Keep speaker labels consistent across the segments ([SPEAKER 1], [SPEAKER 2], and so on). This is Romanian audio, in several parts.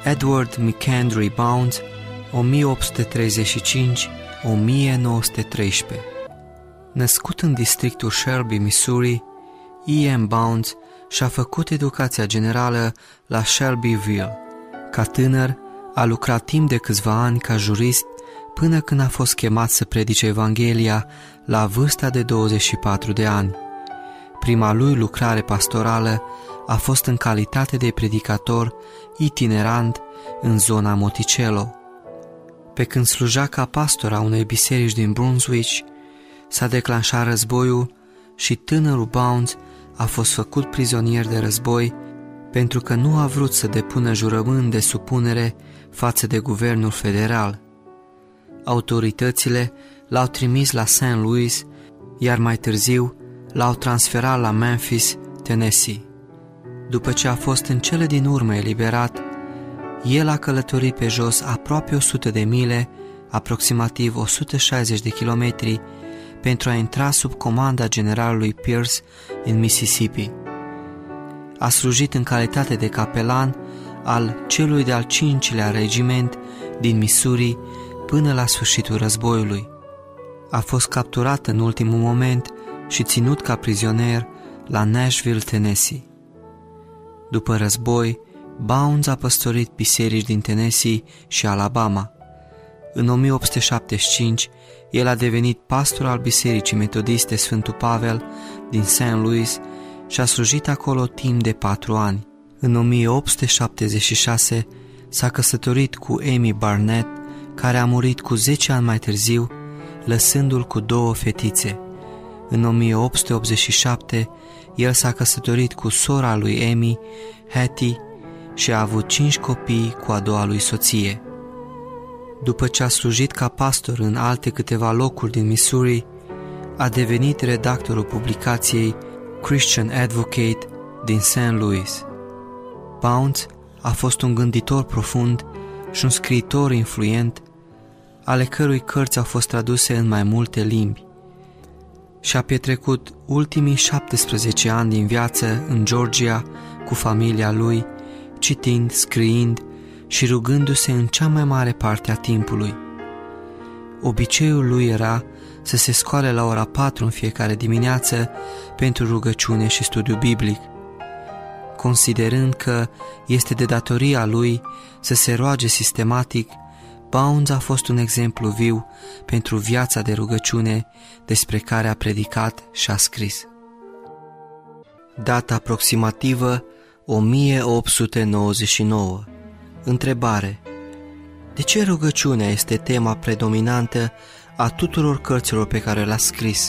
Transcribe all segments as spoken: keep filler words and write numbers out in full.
[SPEAKER 1] Edward McAndrew Bounds, o mie opt sute treizeci și cinci - o mie nouă sute treisprezece. Născut în districtul Shelby, Missouri, E M. Bounds și-a făcut educația generală la Shelbyville. Ca tânăr, a lucrat timp de câțiva ani ca jurist până când a fost chemat să predice Evanghelia la vârsta de douăzeci și patru de ani. Prima lui lucrare pastorală a fost în calitate de predicator itinerant în zona Monticello. Pe când sluja ca pastor a unei biserici din Brunswick, s-a declanșat războiul și tânărul Bounds a fost făcut prizonier de război pentru că nu a vrut să depună jurământ de supunere față de guvernul federal. Autoritățile l-au trimis la Saint Louis, iar mai târziu l-au transferat la Memphis, Tennessee. După ce a fost în cele din urmă eliberat, el a călătorit pe jos aproape o sută de mile, aproximativ o sută șaizeci de kilometri, pentru a intra sub comanda generalului Pierce în Mississippi. A slujit în calitate de capelan al celui de-al cincilea regiment din Missouri până la sfârșitul războiului. A fost capturat în ultimul moment și ținut ca prizonier la Nashville, Tennessee. După război, Bounds a păstorit biserici din Tennessee și Alabama. În o mie opt sute șaptezeci și cinci, el a devenit pastor al Bisericii Metodiste Sfântul Pavel din Saint Louis și a slujit acolo timp de patru ani. În o mie opt sute șaptezeci și șase s-a căsătorit cu Amy Barnett, care a murit cu zece ani mai târziu, lăsându-l cu două fetițe. În o mie opt sute optzeci și șapte, el s-a căsătorit cu sora lui Amy, Hattie, și a avut cinci copii cu a doua lui soție. După ce a slujit ca pastor în alte câteva locuri din Missouri, a devenit redactorul publicației Christian Advocate din Saint Louis. Bounds a fost un gânditor profund și un scriitor influent, ale cărui cărți au fost traduse în mai multe limbi. Și-a petrecut ultimii șaptesprezece ani din viață în Georgia cu familia lui, citind, scriind și rugându-se în cea mai mare parte a timpului. Obiceiul lui era să se scoale la ora patru în fiecare dimineață pentru rugăciune și studiu biblic. Considerând că este de datoria lui să se roage sistematic, Bounds a fost un exemplu viu pentru viața de rugăciune despre care a predicat și a scris. Data aproximativă o mie opt sute nouăzeci și nouă. Întrebare: de ce rugăciunea este tema predominantă a tuturor cărților pe care le-a scris?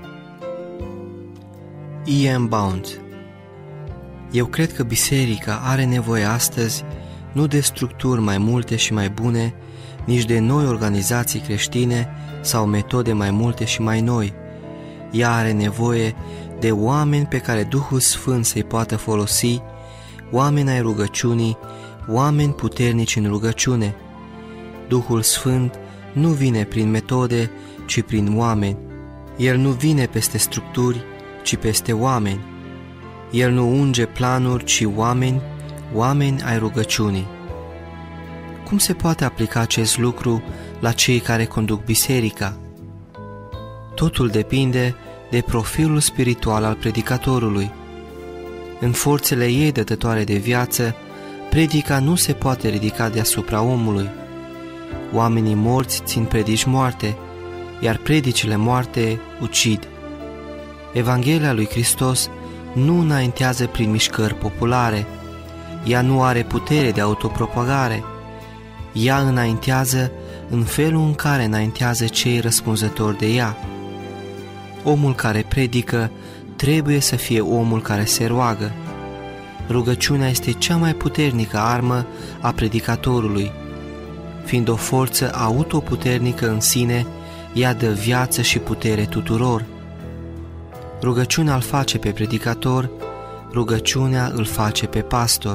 [SPEAKER 1] E M. Bounds: eu cred că biserica are nevoie astăzi nu de structuri mai multe și mai bune, nici de noi organizații creștine sau metode mai multe și mai noi. Ea are nevoie de oameni pe care Duhul Sfânt să-i poată folosi, oameni ai rugăciunii, oameni puternici în rugăciune. Duhul Sfânt nu vine prin metode, ci prin oameni. El nu vine peste structuri, ci peste oameni. El nu unge planuri, ci oameni, oameni ai rugăciunii. Cum se poate aplica acest lucru la cei care conduc biserica? Totul depinde de profilul spiritual al predicatorului. În forțele ei dătătoare de viață, predica nu se poate ridica deasupra omului. Oamenii morți țin predici moarte, iar predicile moarte ucid. Evanghelia lui Hristos nu înaintează prin mișcări populare. Ea nu are putere de autopropagare. Ea înaintează în felul în care înaintează cei răspunzători de ea. Omul care predică trebuie să fie omul care se roagă. Rugăciunea este cea mai puternică armă a predicatorului. Fiind o forță autoputernică în sine, ea dă viață și putere tuturor. Rugăciunea îl face pe predicator, rugăciunea îl face pe pastor.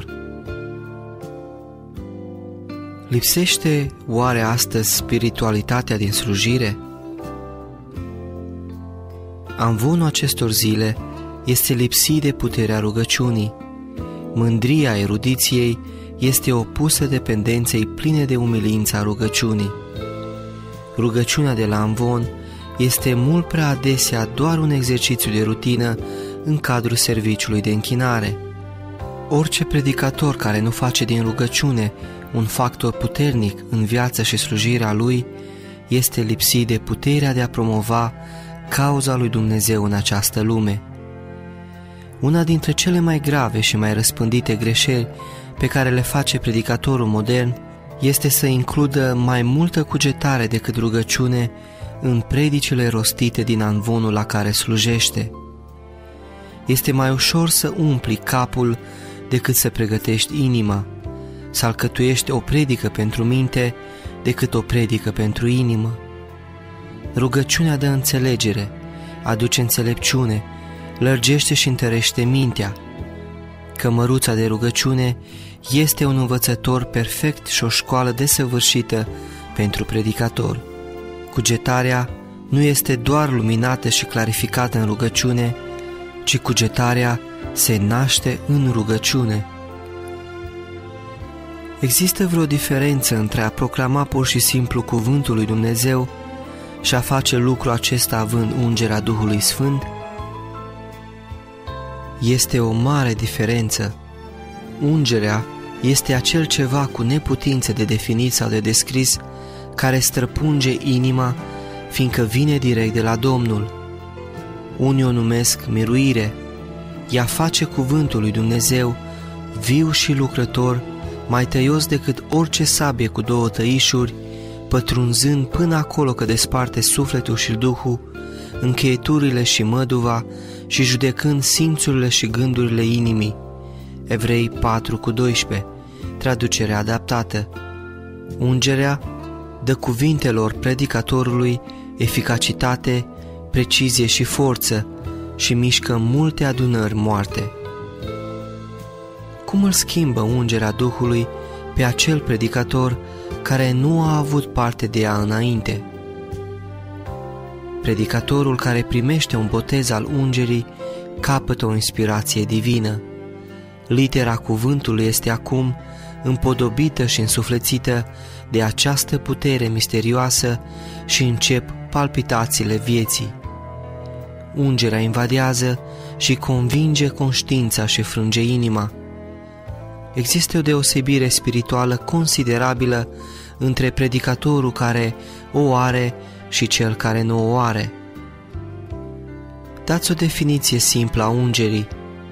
[SPEAKER 1] Lipsește oare astăzi spiritualitatea din slujire? Amvonul acestor zile este lipsit de puterea rugăciunii. Mândria erudiției este opusă dependenței pline de umilință a rugăciunii. Rugăciunea de la amvon este mult prea adesea doar un exercițiu de rutină în cadrul serviciului de închinare. Orice predicator care nu face din rugăciune un factor puternic în viața și slujirea lui este lipsit de puterea de a promova cauza lui Dumnezeu în această lume. Una dintre cele mai grave și mai răspândite greșeli pe care le face predicatorul modern este să includă mai multă cugetare decât rugăciune în predicile rostite din amvonul la care slujește. Este mai ușor să umpli capul decât să pregătești inima, să alcătuiești o predică pentru minte decât o predică pentru inimă. Rugăciunea dă înțelegere, aduce înțelepciune, lărgește și întărește mintea. Cămăruța de rugăciune este un învățător perfect și o școală desăvârșită pentru predicator. Cugetarea nu este doar luminată și clarificată în rugăciune, ci cugetarea se naște în rugăciune. Există vreo diferență între a proclama pur și simplu cuvântul lui Dumnezeu și a face lucrul acesta având ungerea Duhului Sfânt? Este o mare diferență. Ungerea este acel ceva cu neputință de definit sau de descris care străpunge inima, fiindcă vine direct de la Domnul. Unii o numesc miruire. Ea face cuvântul lui Dumnezeu viu și lucrător, mai tăios decât orice sabie cu două tăișuri, pătrunzând până acolo că desparte sufletul și duhul, încheieturile și măduva și judecând simțurile și gândurile inimii. Evrei patru cu doisprezece, traducere adaptată. Ungerea dă cuvintelor predicatorului eficacitate, precizie și forță și mișcă multe adunări moarte. Cum îl schimbă ungerea Duhului pe acel predicator care nu a avut parte de ea înainte? Predicatorul care primește un botez al ungerii capătă o inspirație divină. Litera cuvântului este acum împodobită și însuflețită de această putere misterioasă și încep palpitațiile vieții. Ungerea invadează și convinge conștiința și frânge inima. Există o deosebire spirituală considerabilă între predicatorul care o are și cel care nu o are. Dați o definiție simplă a ungerii.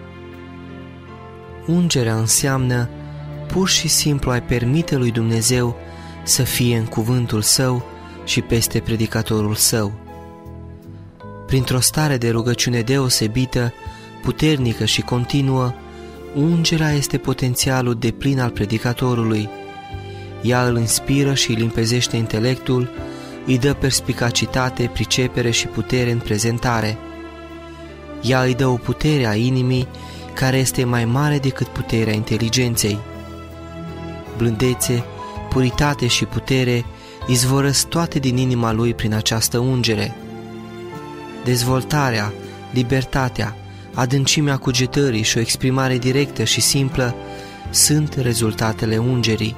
[SPEAKER 1] Ungerea înseamnă pur și simplu ai permite lui Dumnezeu să fie în cuvântul Său și peste predicatorul Său. Printr-o stare de rugăciune deosebită, puternică și continuă, ungerea este potențialul deplin al predicatorului. Ea îl inspiră și îi limpezește intelectul, îi dă perspicacitate, pricepere și putere în prezentare. Ea îi dă o putere a inimii care este mai mare decât puterea inteligenței. Blândețe, puritate și putere izvorăsc toate din inima lui prin această ungere. Dezvoltarea, libertatea, adâncimea cugetării și o exprimare directă și simplă sunt rezultatele ungerii.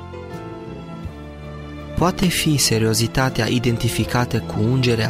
[SPEAKER 1] Poate fi seriozitatea identificată cu ungerea?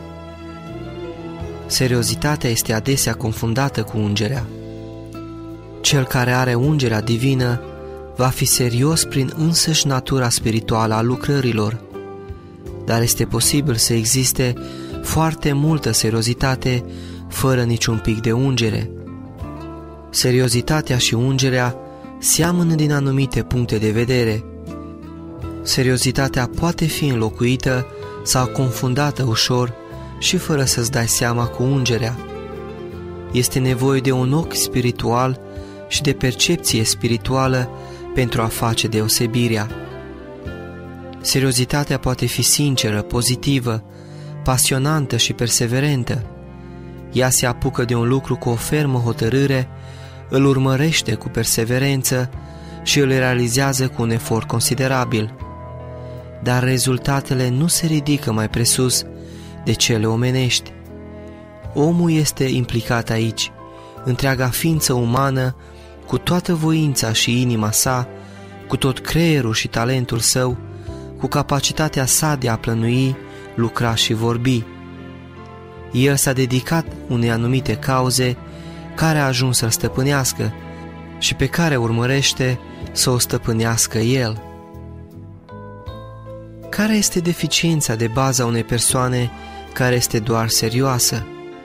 [SPEAKER 1] Seriozitatea este adesea confundată cu ungerea. Cel care are ungerea divină va fi serios prin însăși natura spirituală a lucrărilor, dar este posibil să existe foarte multă seriozitate fără niciun pic de ungere. Seriozitatea și ungerea seamănă din anumite puncte de vedere. Seriozitatea poate fi înlocuită sau confundată ușor și fără să-ți dai seama cu ungerea. Este nevoie de un ochi spiritual și de percepție spirituală pentru a face deosebirea. Seriozitatea poate fi sinceră, pozitivă, pasionantă și perseverentă. Ea se apucă de un lucru cu o fermă hotărâre, îl urmărește cu perseverență și îl realizează cu un efort considerabil. Dar rezultatele nu se ridică mai presus de cele omenești. Omul este implicat aici, întreaga ființă umană, cu toată voința și inima sa, cu tot creierul și talentul său, cu capacitatea sa de a plănui, lucra și vorbi. El s-a dedicat unei anumite cauze care a ajuns să-l stăpânească și pe care urmărește să o stăpânească el. Care este deficiența de bază a unei persoane care este doar serioasă?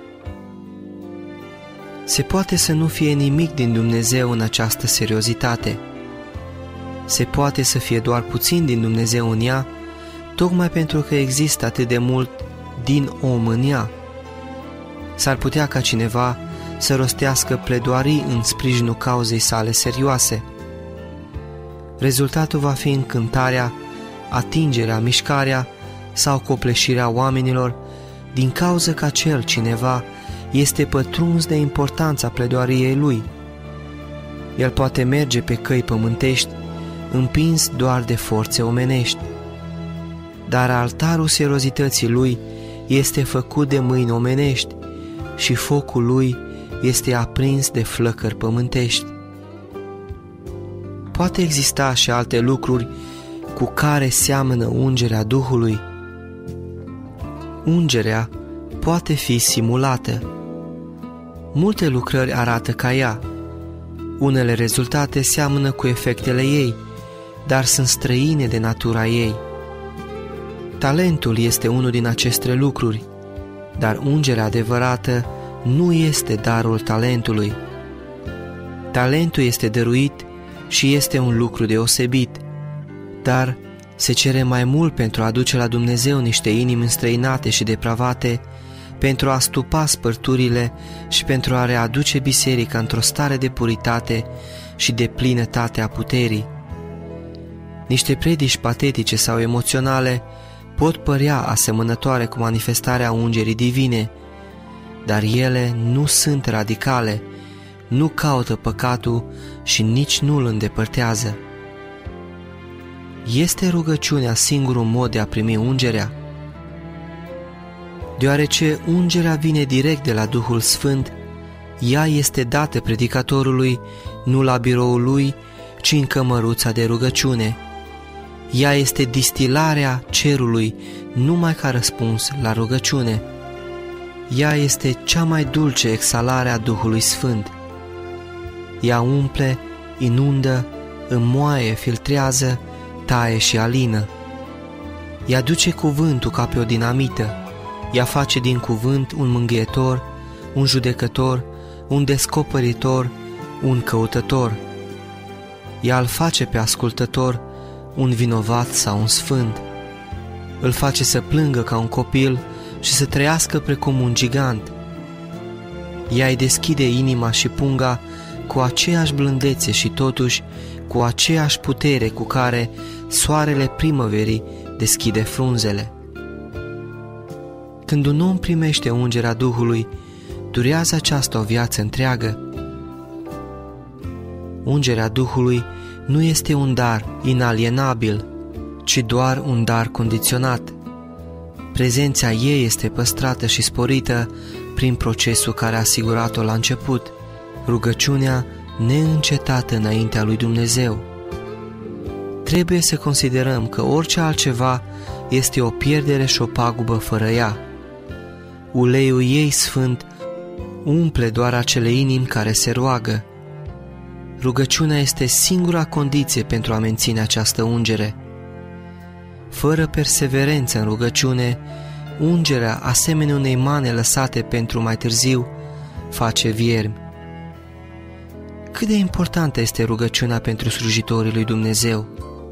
[SPEAKER 1] Se poate să nu fie nimic din Dumnezeu în această seriozitate. Se poate să fie doar puțin din Dumnezeu în ea, tocmai pentru că există atât de mult din om în ea. S-ar putea ca cineva să rostească pledoarii în sprijinul cauzei sale serioase. Rezultatul va fi încântarea, atingerea, mișcarea sau copleșirea oamenilor din cauza că acel cineva este pătruns de importanța pledoariei lui. El poate merge pe căi pământești, împins doar de forțe omenești. Dar altarul seriozității lui este făcut de mâini omenești și focul lui este aprins de flăcări pământești. Poate exista și alte lucruri cu care seamănă ungerea Duhului. Ungerea poate fi simulată. Multe lucrări arată ca ea. Unele rezultate seamănă cu efectele ei, dar sunt străine de natura ei. Talentul este unul din aceste lucruri, dar ungerea adevărată nu este darul talentului. Talentul este dăruit și este un lucru deosebit, dar se cere mai mult pentru a aduce la Dumnezeu niște inimi înstrăinate și depravate, pentru a stupa spărturile și pentru a readuce biserica într-o stare de puritate și de plinătate a puterii. Niște predici patetice sau emoționale pot părea asemănătoare cu manifestarea ungerii divine, dar ele nu sunt radicale, nu caută păcatul și nici nu îl îndepărtează. Este rugăciunea singurul mod de a primi ungerea? Deoarece ungerea vine direct de la Duhul Sfânt, ea este dată predicatorului nu la biroul lui, ci în cămăruța de rugăciune. Ea este distilarea cerului numai ca răspuns la rugăciune. Ea este cea mai dulce exhalare a Duhului Sfânt. Ea umple, inundă, înmoaie, filtrează, taie și alină. Ea duce cuvântul ca pe o dinamită. Ea face din cuvânt un mângâietor, un judecător, un descoperitor, un căutător. Ea îl face pe ascultător un vinovat sau un sfânt. Îl face să plângă ca un copil și să trăiască precum un gigant. Ea îi deschide inima și punga cu aceeași blândețe și totuși cu aceeași putere cu care soarele primăverii deschide frunzele. Când un om primește ungerea Duhului, durează aceasta o viață întreagă. Ungerea Duhului nu este un dar inalienabil, ci doar un dar condiționat. Prezența ei este păstrată și sporită prin procesul care a asigurat-o la început, rugăciunea neîncetată înaintea lui Dumnezeu. Trebuie să considerăm că orice altceva este o pierdere și o pagubă fără ea. Uleiul ei sfânt umple doar acele inimi care se roagă. Rugăciunea este singura condiție pentru a menține această ungere. Fără perseverență în rugăciune, ungerea, asemenea unei mane lăsate pentru mai târziu, face viermi. Cât de importantă este rugăciunea pentru slujitorii lui Dumnezeu?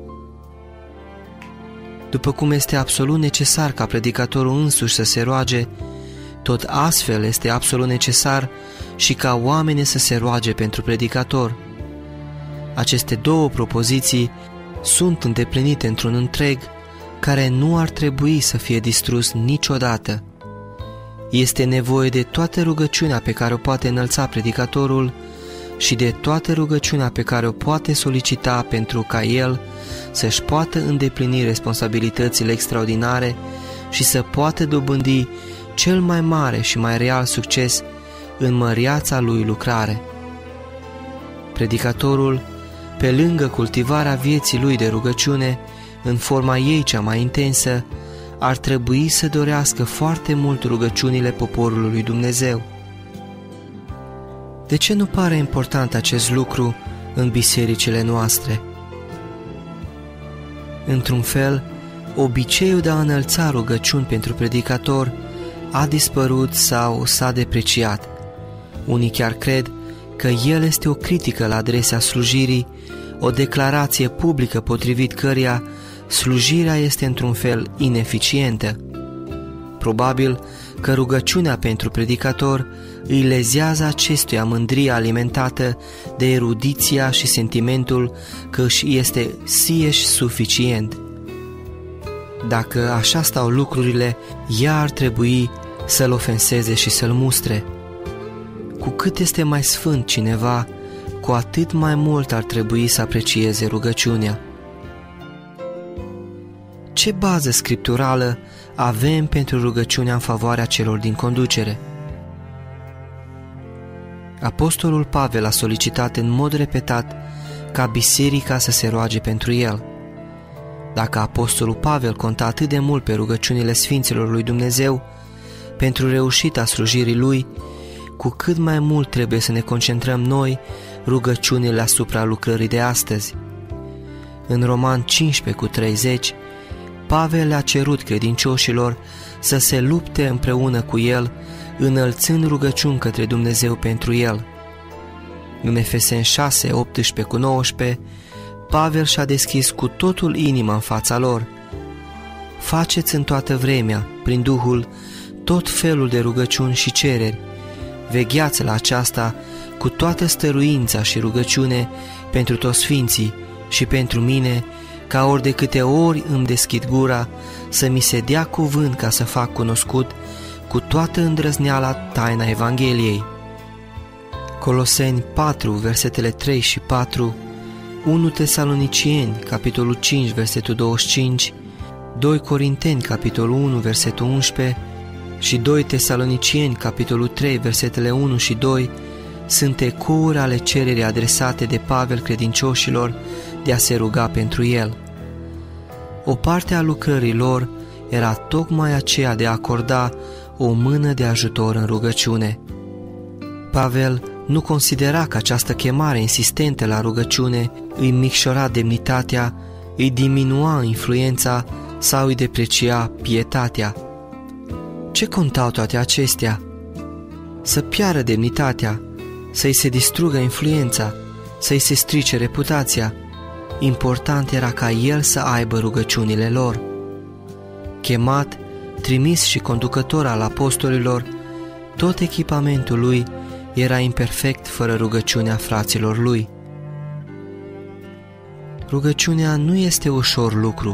[SPEAKER 1] După cum este absolut necesar ca predicatorul însuși să se roage, tot astfel este absolut necesar și ca oamenii să se roage pentru predicator. Aceste două propoziții sunt îndeplinite într-un întreg care nu ar trebui să fie distrus niciodată. Este nevoie de toată rugăciunea pe care o poate înălța predicatorul și de toată rugăciunea pe care o poate solicita pentru ca el să-și poată îndeplini responsabilitățile extraordinare și să poată dobândi cel mai mare și mai real succes în măriața lui lucrare. Predicatorul, pe lângă cultivarea vieții lui de rugăciune, în forma ei cea mai intensă, ar trebui să dorească foarte mult rugăciunile poporului lui Dumnezeu. De ce nu pare important acest lucru în bisericile noastre? Într-un fel, obiceiul de a înălța rugăciuni pentru predicator a dispărut sau s-a depreciat. Unii chiar cred că el este o critică la adresa slujirii, o declarație publică potrivit căreia slujirea este într-un fel ineficientă. Probabil că rugăciunea pentru predicator îi lezează acestuia mândria alimentată de erudiția și sentimentul că își este sieși suficient. Dacă așa stau lucrurile, ea ar trebui să-l ofenseze și să-l mustre. Cu cât este mai sfânt cineva, cu atât mai mult ar trebui să aprecieze rugăciunea. Ce bază scripturală avem pentru rugăciunea în favoarea celor din conducere? Apostolul Pavel a solicitat în mod repetat ca biserica să se roage pentru el. Dacă apostolul Pavel conta atât de mult pe rugăciunile sfinților lui Dumnezeu pentru reușita slujirii lui, cu cât mai mult trebuie să ne concentrăm noi rugăciunile asupra lucrării de astăzi. În Roman cincisprezece cu treizeci, Pavel le-a cerut credincioșilor să se lupte împreună cu el, înălțând rugăciuni către Dumnezeu pentru el. În Efeseni șase, optsprezece cu nouăsprezece, Pavel și-a deschis cu totul inima în fața lor. Faceți în toată vremea, prin Duhul, tot felul de rugăciuni și cereri. Vegheați la aceasta cu toată stăruința și rugăciune pentru toți sfinții și pentru mine, ca ori de câte ori îmi deschid gura, să mi se dea cuvânt ca să fac cunoscut cu toată îndrăzneala taina Evangheliei. Coloseni patru, versetele trei și patru, unu Tesalonicieni, capitolul cinci, versetul douăzeci și cinci, doi Corinteni, capitolul unu, versetul unsprezece și doi Tesalonicieni, capitolul trei, versetele unu și doi, sunt ecouri ale cererii adresate de Pavel credincioșilor de a se ruga pentru el. O parte a lucrării lor era tocmai aceea de a acorda o mână de ajutor în rugăciune. Pavel nu considera că această chemare insistentă la rugăciune îi micșora demnitatea, îi diminua influența sau îi deprecia pietatea. Ce contau toate acestea? Să piară demnitatea, să-i se distrugă influența, să-i se strice reputația. Important era ca el să aibă rugăciunile lor. Chemat, trimis și conducător al apostolilor, tot echipamentul lui era imperfect fără rugăciunea fraților lui. Rugăciunea nu este ușor lucru.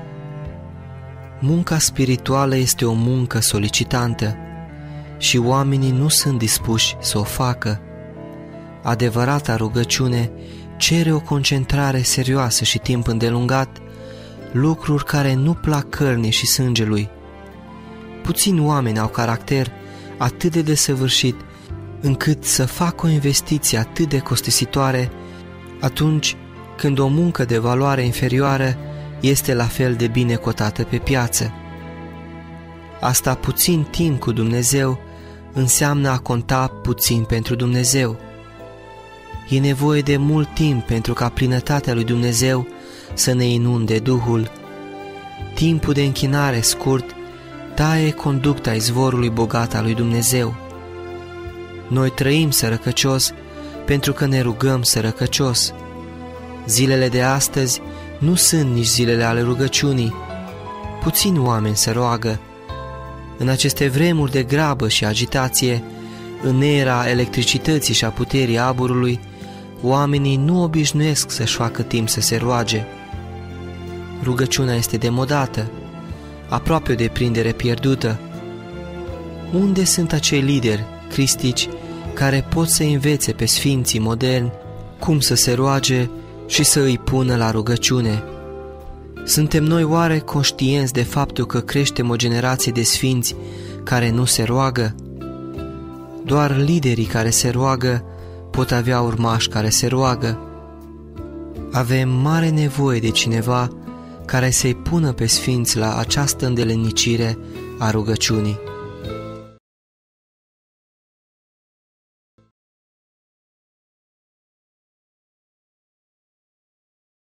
[SPEAKER 1] Munca spirituală este o muncă solicitantă și oamenii nu sunt dispuși să o facă. Adevărata rugăciune cere o concentrare serioasă și timp îndelungat, lucruri care nu plac cărnii și sângelui. Puțini oameni au caracter atât de desăvârșit încât să facă o investiție atât de costisitoare atunci când o muncă de valoare inferioară este la fel de bine cotată pe piață. Asta puțin timp cu Dumnezeu înseamnă a conta puțin pentru Dumnezeu. E nevoie de mult timp pentru ca plinătatea lui Dumnezeu să ne inunde Duhul. Timpul de închinare scurt taie conducta izvorului bogat al lui Dumnezeu. Noi trăim sărăcăcios pentru că ne rugăm sărăcăcios. Zilele de astăzi nu sunt nici zilele ale rugăciunii. Puțini oameni se roagă. În aceste vremuri de grabă și agitație, în era electricității și a puterii aburului, oamenii nu obișnuiesc să-și facă timp să se roage. Rugăciunea este demodată, aproape o deprindere pierdută. Unde sunt acei lideri cristici care pot să învețe pe sfinții moderni cum să se roage și să îi pună la rugăciune? Suntem noi oare conștienți de faptul că creștem o generație de sfinți care nu se roagă? Doar liderii care se roagă pot avea urmași care se roagă. Avem mare nevoie de cineva care să-i pună pe sfinți la această îndelenicire a rugăciunii.